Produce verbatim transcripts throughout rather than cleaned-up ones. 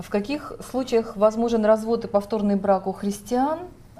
В каких случаях возможен развод и повторный брак у христиан?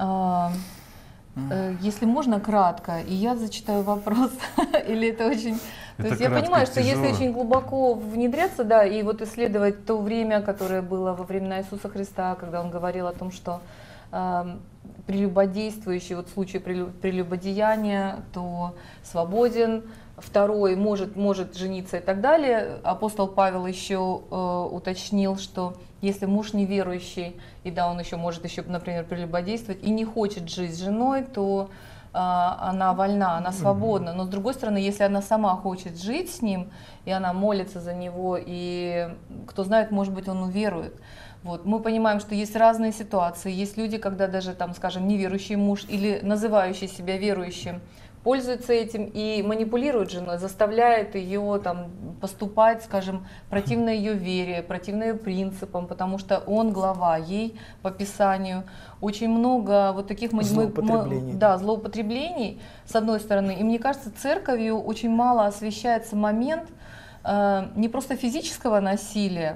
Если можно, кратко, и я зачитаю вопрос, или это очень... То есть я понимаю, что если очень глубоко внедряться, да, и вот исследовать то время, которое было во времена Иисуса Христа, когда он говорил о том, что э, прелюбодействующий, вот в случае прелюбодеяния, то свободен, второй может, может жениться и так далее. Апостол Павел еще э, уточнил, что если муж неверующий, и да, он еще может еще, например, прелюбодействовать, и не хочет жить с женой, то э, она вольна, она свободна. Но с другой стороны, если она сама хочет жить с ним, и она молится за него, и кто знает, может быть, он уверует. Вот. Мы понимаем, что есть разные ситуации. Есть люди, когда даже, там, скажем, неверующий муж или называющий себя верующим пользуется этим и манипулирует женой, заставляет ее там, поступать, скажем, противно ее вере, противно ее принципам, потому что он глава, ей по Писанию. Очень много вот таких злоупотреблений. Мы, да, злоупотреблений, с одной стороны. И мне кажется, церковью очень мало освещается момент э, не просто физического насилия,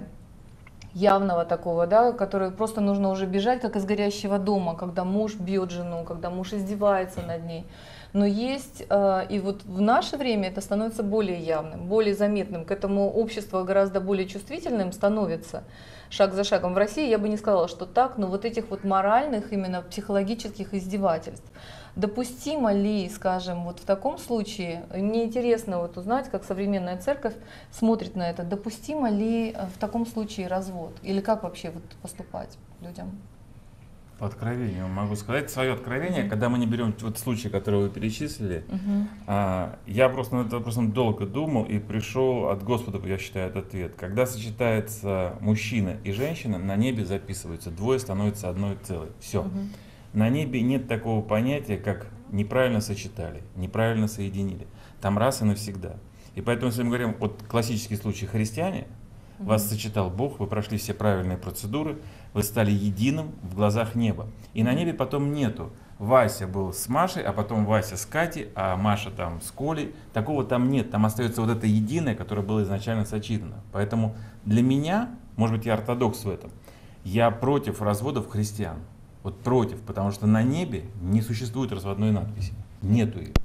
явного такого, да, который просто нужно уже бежать, как из горящего дома, когда муж бьет жену, когда муж издевается над ней. Но есть, и вот в наше время это становится более явным, более заметным, к этому общество гораздо более чувствительным становится шаг за шагом. В России я бы не сказала, что так, но вот этих вот моральных, именно психологических издевательств. Допустимо ли, скажем, вот в таком случае, мне интересно вот узнать, как современная церковь смотрит на это, допустимо ли в таком случае развод, или как вообще вот поступать людям? По откровению могу сказать свое откровение, mm-hmm. когда мы не берем вот случай, который вы перечислили. Mm-hmm. а, я просто над этим вопросом долго думал и пришел от Господа, я считаю, этот ответ. Когда сочетается мужчина и женщина, на небе записываются, двое становятся одной целой. Все. Mm-hmm. На небе нет такого понятия, как неправильно сочетали, неправильно соединили. Там раз и навсегда. И поэтому, если мы говорим, вот классический случай христиане, mm-hmm. вас сочетал Бог, вы прошли все правильные процедуры, вы стали единым в глазах неба. И на небе потом нету. Вася был с Машей, а потом Вася с Катей, а Маша там с Колей. Такого там нет. Там остается вот это единое, которое было изначально сочетано. Поэтому для меня, может быть, я ортодокс в этом, я против разводов христиан. Вот против, потому что на небе не существует разводной надписи. Нету ее.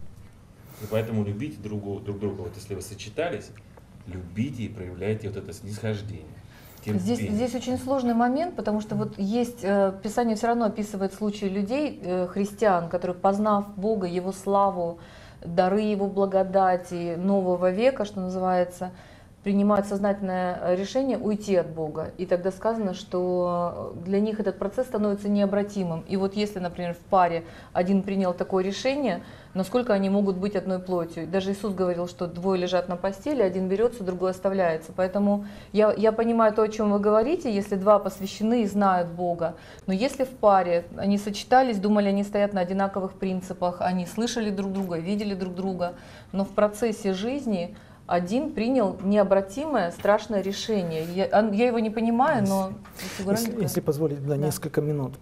И поэтому любите друг, друг друга. Вот если вы сочетались, любите и проявляйте вот это снисхождение. Здесь, здесь очень сложный момент, потому что вот есть, э, Писание все равно описывает случаи людей, э, христиан, которые, познав Бога, Его славу, дары Его благодати, нового века, что называется, принимают сознательное решение уйти от Бога. И тогда сказано, что для них этот процесс становится необратимым. И вот если, например, в паре один принял такое решение, насколько они могут быть одной плотью. Даже Иисус говорил, что двое лежат на постели, один берется, другой оставляется. Поэтому я, я понимаю то, о чем вы говорите, если два посвящены и знают Бога. Но если в паре они сочетались, думали, они стоят на одинаковых принципах, они слышали друг друга, видели друг друга, но в процессе жизни один принял необратимое, страшное решение. Я, я его не понимаю, но... Если, если позволить, да, да. несколько минут.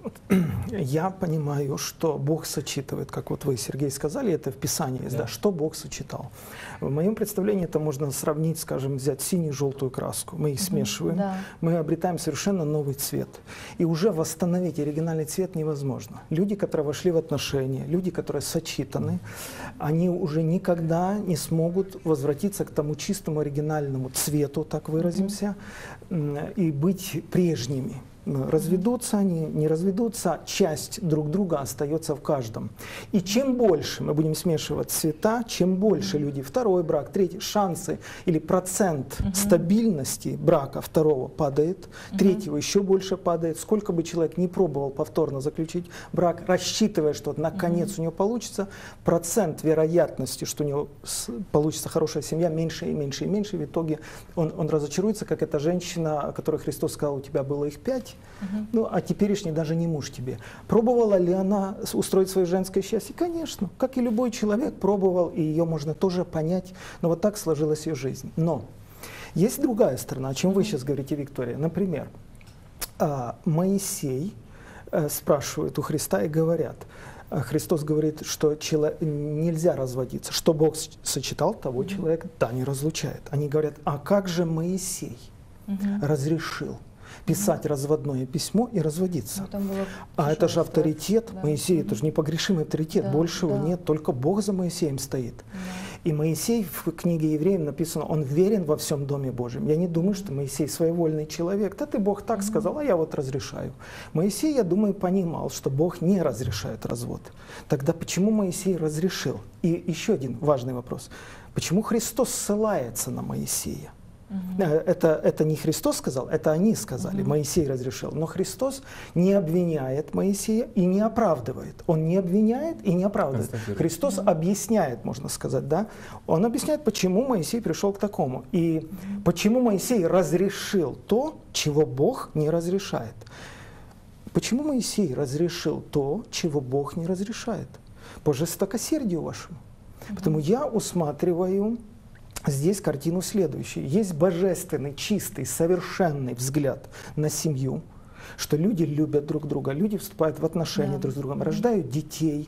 Я понимаю, что Бог сочетывает, как вот вы, Сергей, сказали, это в Писании есть, да. Да, что Бог сочетал. В моем представлении это можно сравнить, скажем, взять синюю и желтую краску. Мы их mm-hmm. смешиваем, да. мы обретаем совершенно новый цвет. И уже восстановить оригинальный цвет невозможно. Люди, которые вошли в отношения, люди, которые сочетаны, они уже никогда не смогут возвратиться к тому чистому оригинальному цвету, так выразимся, mm-hmm. и быть прежними. Разведутся они, не разведутся, часть друг друга остается в каждом. И чем больше мы будем смешивать цвета, чем больше люди, второй брак, третий, шансы или процент uh-huh. стабильности брака второго падает, uh-huh. третьего еще больше падает. Сколько бы человек ни пробовал повторно заключить брак, рассчитывая, что наконец uh-huh. у него получится, процент вероятности, что у него получится хорошая семья, меньше и меньше и меньше. В итоге он, он разочаруется, как эта женщина, о которой Христос сказал, у тебя было их пять. Uh-huh. Ну, а теперешний даже не муж тебе. Пробовала ли она устроить свое женское счастье? Конечно. Как и любой человек пробовал, и ее можно тоже понять. Но вот так сложилась ее жизнь. Но есть другая сторона, о чем вы сейчас говорите, Виктория. Например, Моисей спрашивает у Христа и говорят, Христос говорит, что нельзя разводиться. Что Бог сочетал, того человека, да, не разлучает. Они говорят, а как же Моисей uh-huh. разрешил? писать разводное письмо и разводиться. Ну, а это же авторитет, да. Моисей, это же непогрешимый авторитет, да, большего да. нет, только Бог за Моисеем стоит. Да. И Моисей в книге Евреям написано, он верен во всем Доме Божьем. Я не думаю, что Моисей своевольный человек. Да ты, Бог, так сказал, а я вот разрешаю. Моисей, я думаю, понимал, что Бог не разрешает развод. Тогда почему Моисей разрешил? И еще один важный вопрос. Почему Христос ссылается на Моисея? Uh-huh. Это, это не Христос сказал, это они сказали, uh-huh. Моисей разрешил. Но Христос не обвиняет Моисея и не оправдывает. Он не обвиняет и не оправдывает. Христос uh-huh. объясняет, можно сказать, да? Он объясняет, почему Моисей пришел к такому. И uh-huh. почему Моисей разрешил то, чего Бог не разрешает. Почему Моисей разрешил то, чего Бог не разрешает? По жестокосердию вашему. Uh-huh. Потому я усматриваю здесь картину следующую. Есть божественный, чистый, совершенный взгляд на семью, что люди любят друг друга, люди вступают в отношения да. друг с другом, рождают детей.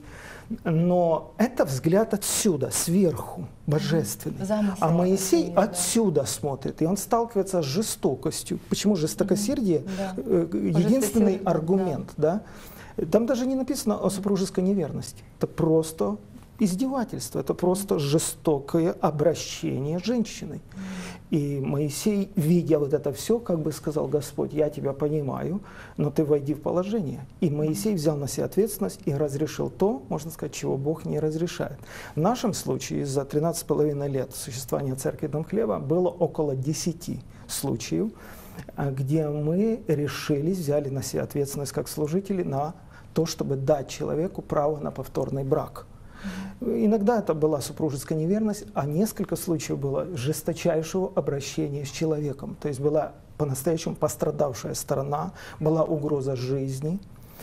Но это взгляд отсюда, сверху, божественный. Замысел, а Моисей да. отсюда смотрит, и он сталкивается с жестокостью. Почему жестокосердие? Да. Единственный аргумент. Да. Да? Там даже не написано о супружеской неверности. Это просто издевательство, это просто жестокое обращение с женщиной. И Моисей, видя вот это все, как бы сказал: Господь, я тебя понимаю, но ты войди в положение. И Моисей взял на себя ответственность и разрешил то, можно сказать, чего Бог не разрешает. В нашем случае за тринадцать с половиной лет существования Церкви Дом Хлеба было около десяти случаев, где мы решились, взяли на себя ответственность как служители на то, чтобы дать человеку право на повторный брак. Иногда это была супружеская неверность, а несколько случаев было жесточайшего обращения с человеком. То есть была по-настоящему пострадавшая сторона, была угроза жизни.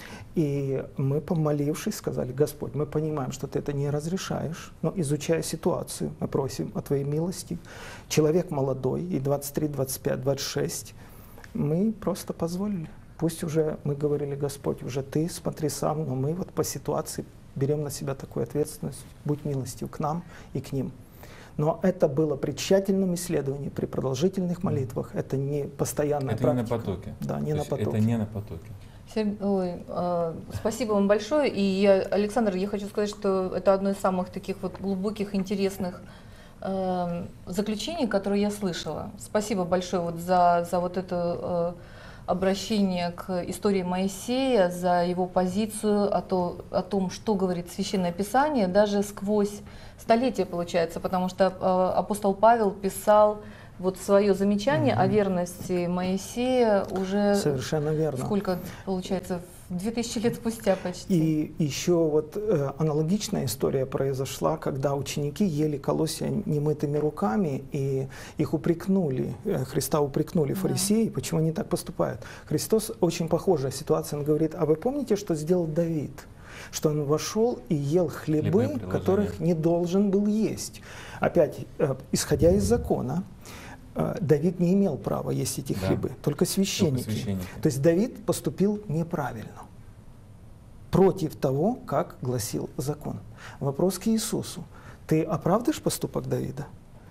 И мы, помолившись, сказали: Господь, мы понимаем, что ты это не разрешаешь, но изучая ситуацию, мы просим о твоей милости. Человек молодой, и двадцать три, двадцать пять, двадцать шесть, мы просто позволили. Пусть уже, мы говорили: Господь, уже ты смотри сам, но мы вот по ситуации берем на себя такую ответственность, будь милостив к нам и к ним. Но это было при тщательном исследовании, при продолжительных молитвах, это не постоянная это практика. Это не на потоке. Да, не на потоке. Это не на потоке. Ой, э, спасибо вам большое. И я, Александр, я хочу сказать, что это одно из самых таких вот глубоких, интересных э, заключений, которые я слышала. Спасибо большое вот за, за вот это э, обращение к истории Моисея, за его позицию о, то, о том, что говорит Священное Писание, даже сквозь столетия, получается, потому что э, апостол Павел писал вот свое замечание угу. о верности Моисея уже совершенно верно. Сколько, получается, две тысячи лет спустя почти. И еще вот э, аналогичная история произошла, когда ученики ели колосья немытыми руками, и их упрекнули, э, Христа упрекнули фарисеи, да. почему они так поступают. Христос, очень похожая ситуация, он говорит: а вы помните, что сделал Давид? Что он вошел и ел хлебы, хлебы которых не должен был есть. Опять, э, исходя из закона, Давид не имел права есть эти да. хлебы, только священники. только священники. То есть Давид поступил неправильно, против того, как гласил закон. Вопрос к Иисусу: ты оправдываешь поступок Давида?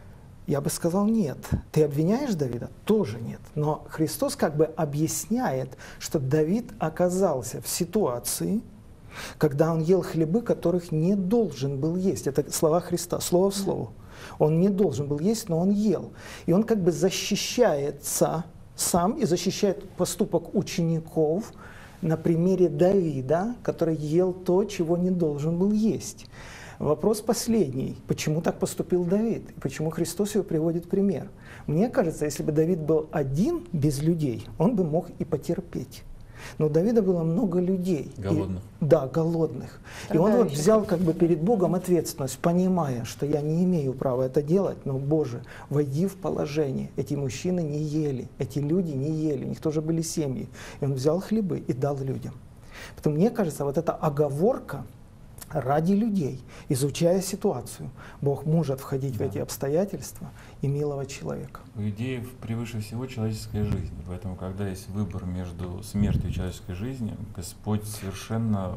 Я бы сказал: нет. Ты обвиняешь Давида? Тоже нет. Но Христос как бы объясняет, что Давид оказался в ситуации, когда он ел хлебы, которых не должен был есть. Это слова Христа, слово в слово. Он не должен был есть, но он ел. И он как бы защищается сам и защищает поступок учеников на примере Давида, который ел то, чего не должен был есть. Вопрос последний: почему так поступил Давид? И почему Христос его приводит в пример? Мне кажется, если бы Давид был один, без людей, он бы мог и потерпеть. Но у Давида было много людей. Голодных. И, да, голодных. Тогда и он вот взял как бы перед Богом ответственность, понимая, что я не имею права это делать, но, Боже, войди в положение. Эти мужчины не ели, эти люди не ели, у них тоже были семьи. И он взял хлебы и дал людям. Поэтому мне кажется, вот эта оговорка ради людей, изучая ситуацию, Бог может входить да. в эти обстоятельства и миловать человека. У иудеев превыше всего человеческая жизнь. Поэтому, когда есть выбор между смертью и человеческой жизнью, Господь совершенно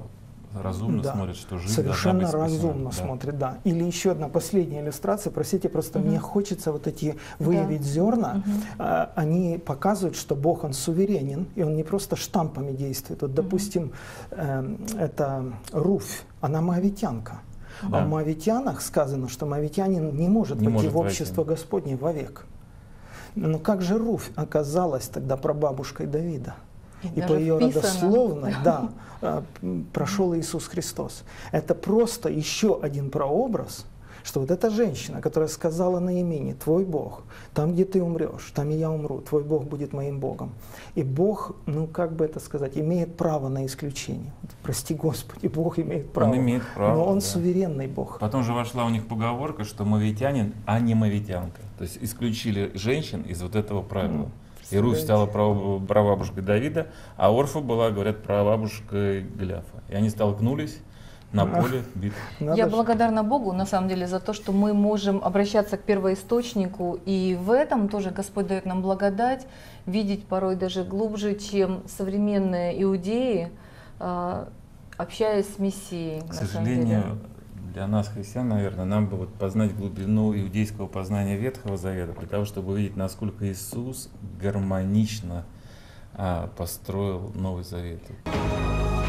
разумно да. смотрят, что жизнь совершенно должна быть разумно да. смотрят, да. Или еще одна последняя иллюстрация, простите, просто угу. мне хочется вот эти выявить да. зерна, угу. а, они показывают, что Бог, Он суверенен, и Он не просто штампами действует. Вот, допустим, э, это Руфь, она моавитянка. Да. А в моавитянах сказано, что моавитянин не может не войти в общество войти. Господне вовек. Но как же Руфь оказалась тогда прабабушкой Давида? И даже по ее вписано. Родословной, да, прошел Иисус Христос. Это просто еще один прообраз, что вот эта женщина, которая сказала Наимине: «Твой Бог, там, где ты умрешь, там и я умру, твой Бог будет моим Богом». И Бог, ну как бы это сказать, имеет право на исключение. Прости Господи, Бог имеет право. Он имеет право, но Он да. суверенный Бог. Потом же вошла у них поговорка, что моавитянин, а не моавитянка. То есть исключили женщин из вот этого правила. И Руфь стала прабабушкой Давида, а Орфа была, говорят, прабабушкой Голиафа. И они столкнулись на поле битвы. Я благодарна Богу, на самом деле, за то, что мы можем обращаться к первоисточнику, и в этом тоже Господь дает нам благодать, видеть порой даже глубже, чем современные иудеи, общаясь с Мессией. К сожалению, для нас, христиан, наверное, нам бы вот познать глубину иудейского познания Ветхого Завета, для того, чтобы увидеть, насколько Иисус гармонично а, построил Новый Завет.